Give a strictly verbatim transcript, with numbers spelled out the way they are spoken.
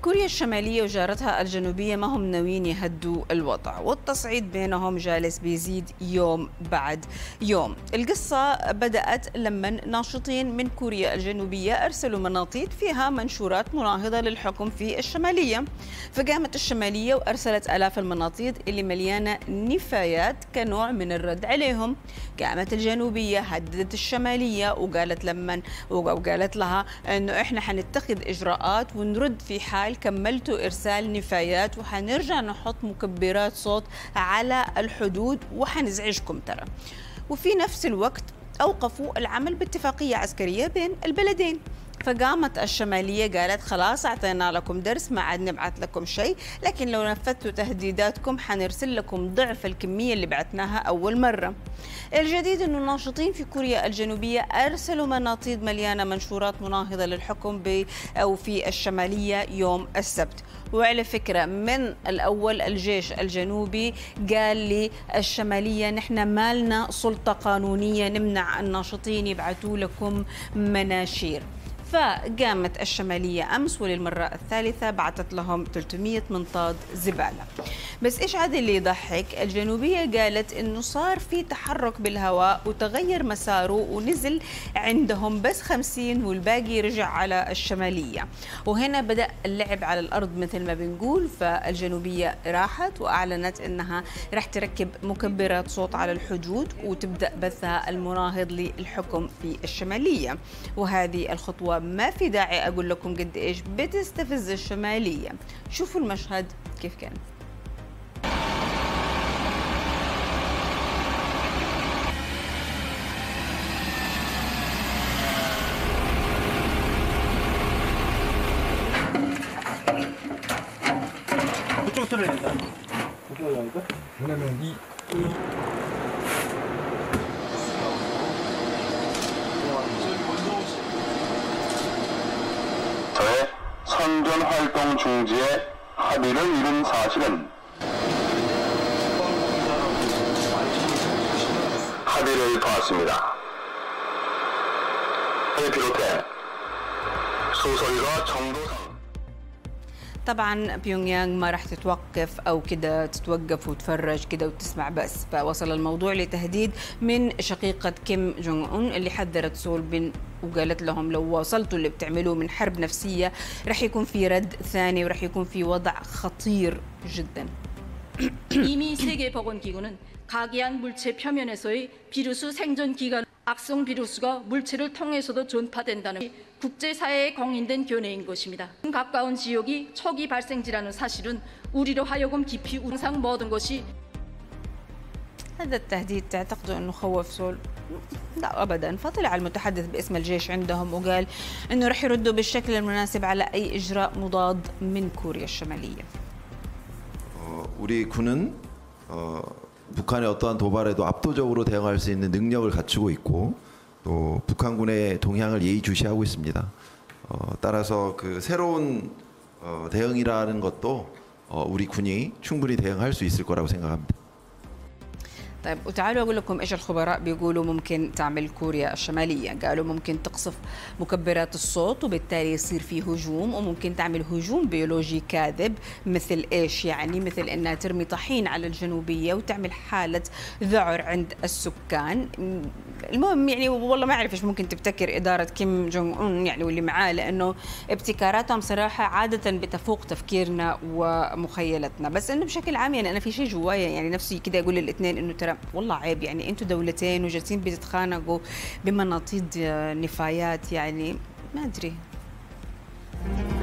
كوريا الشمالية وجارتها الجنوبية ما هم ناويين يهدوا الوضع، والتصعيد بينهم جالس بيزيد يوم بعد يوم. القصة بدأت لما ناشطين من كوريا الجنوبية أرسلوا مناطيد فيها منشورات مناهضة للحكم في الشمالية، فقامت الشمالية وأرسلت آلاف المناطيد اللي مليانة نفايات كنوع من الرد عليهم. قامت الجنوبية هددت الشمالية وقالت لمن وقالت لها إنه إحنا حنتخذ إجراءات ونرد في حال كملتوا إرسال نفايات، وحنرجع نحط مكبرات صوت على الحدود وحنزعجكم ترى. وفي نفس الوقت أوقفوا العمل باتفاقية عسكرية بين البلدين. فقامت الشمالية قالت خلاص أعطينا لكم درس، ما عاد نبعث لكم شيء، لكن لو نفذتوا تهديداتكم حنرسل لكم ضعف الكمية اللي بعثناها أول مرة. الجديد أنه الناشطين في كوريا الجنوبية أرسلوا مناطيد مليانة منشورات مناهضة للحكم ب أو في الشمالية يوم السبت. وعلى فكرة من الأول الجيش الجنوبي قال للشمالية نحن مالنا سلطة قانونية نمنع الناشطين يبعثوا لكم مناشير. فقامت الشمالية أمس وللمرة الثالثة بعثت لهم ثلاثمئة منطاد زبالة. بس إيش عاد اللي يضحك؟ الجنوبية قالت إنه صار في تحرك بالهواء وتغير مساره ونزل عندهم بس خمسين والباقي رجع على الشمالية، وهنا بدأ اللعب على الأرض مثل ما بنقول. فالجنوبية راحت وأعلنت إنها راح تركب مكبرات صوت على الحدود وتبدأ بثها المناهض للحكم في الشمالية. وهذه الخطوة ما في داعي أقول لكم قد إيش بتستفز الشمالية. شوفوا المشهد كيف كان. 그쪽 틀어야 된다. 그쪽 올라가니까? 왜냐면 이, 이 저의 선전 활동 중지에 합의를 이룬 사실은 합의를 보았습니다. 을 비롯해 수설과 정도상 طبعا بيونغ يانغ ما راح تتوقف او كده تتوقف وتفرج كده وتسمع بس، فوصل الموضوع لتهديد من شقيقة كيم جونغ أون اللي حذرت سول بن وقالت لهم لو وصلتوا اللي بتعملوه من حرب نفسية راح يكون في رد ثاني وراح يكون في وضع خطير جدا. 이미 세계보건기구는 각이한 물체 표면에서의 비루스 생존 기간 악성 비루스가 물체를 통해서도 전파된다는 국제사회에 공인된 견해인 것입니다. 가까운 지역이 초기 발생지라는 사실은 우리로 하여금 깊이 우상 모든 것이 هذا التهديد تعتقدوا انه خوف سول؟ لا ابدا. فطلع المتحدث باسم الجيش عندهم وقال انه رح يردوا بالشكل المناسب على اي اجراء مضاد من كوريا الشماليه. 우리 군은 어, 북한의 어떠한 도발에도 압도적으로 대응할 수 있는 능력을 갖추고 있고 또 북한군의 동향을 예의주시하고 있습니다. 어, 따라서 그 새로운 어, 대응이라는 것도 어, 우리 군이 충분히 대응할 수 있을 거라고 생각합니다. طيب وتعالوا أقول لكم إيش الخبراء بيقولوا ممكن تعمل كوريا الشمالية. قالوا ممكن تقصف مكبرات الصوت وبالتالي يصير في هجوم، وممكن تعمل هجوم بيولوجي كاذب. مثل إيش يعني؟ مثل إنها ترمي طحين على الجنوبية وتعمل حالة ذعر عند السكان. المهم يعني والله ما أعرف إيش ممكن تبتكر إدارة كيم جونغ أون يعني واللي معاه، لأنه ابتكاراتهم صراحة عادة بتفوق تفكيرنا ومخيلتنا. بس إنه بشكل عام يعني أنا في شيء جوايا يعني نفسي كده أقول للاثنين إنه ترى والله عيب، يعني انتوا دولتين وجالسين بتتخانقوا بمناطيد نفايات، يعني ما ادري.